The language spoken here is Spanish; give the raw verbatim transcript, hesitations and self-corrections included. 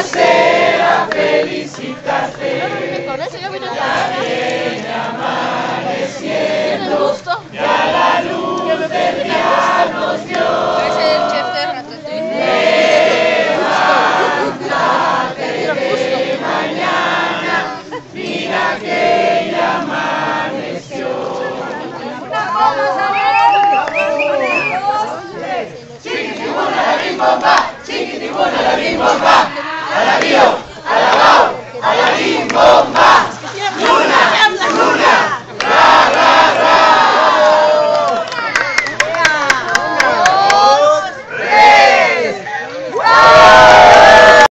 placer a felicitarte. También amaneciendo, ya la luz del día nos dio. Levántate de mañana, mira que ya amaneció. Chiquitibuna la bim bomba, chiquitibuna la bim bomba.